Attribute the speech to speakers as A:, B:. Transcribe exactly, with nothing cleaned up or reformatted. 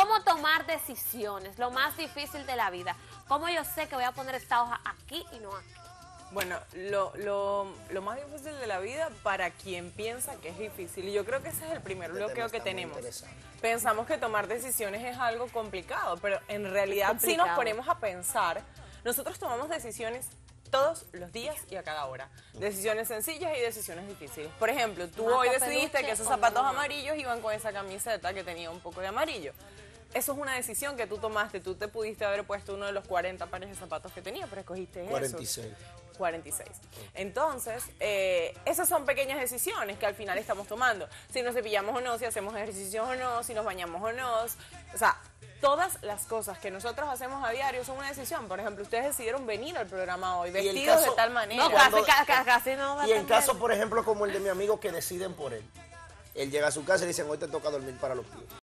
A: ¿Cómo tomar decisiones? Lo más difícil de la vida. ¿Cómo yo sé que voy a poner esta hoja aquí y no aquí?
B: Bueno, lo, lo, lo más difícil de la vida para quien piensa que es difícil, y yo creo que ese es el primer bloqueo que tenemos. Pensamos que tomar decisiones es algo complicado, pero en realidad si nos ponemos a pensar, nosotros tomamos decisiones todos los días y a cada hora. Decisiones sencillas y decisiones difíciles. Por ejemplo, tú hoy decidiste que esos zapatos amarillos iban con esa camiseta que tenía un poco de amarillo. Eso es una decisión que tú tomaste. Tú te pudiste haber puesto uno de los cuarenta pares de zapatos que tenía, pero escogiste eso.
C: cuarenta y seis.
B: cuarenta y seis. Entonces, eh, esas son pequeñas decisiones que al final estamos tomando. Si nos cepillamos o no, si hacemos ejercicios o no, si nos bañamos o no. O sea, todas las cosas que nosotros hacemos a diario son una decisión. Por ejemplo, ustedes decidieron venir al programa hoy vestidos caso, de tal manera.
A: No, casi, casi, casi no va a
C: Y en caso, por ejemplo, como el de mi amigo que deciden por él. Él llega a su casa y le dicen, hoy te toca dormir para los pies.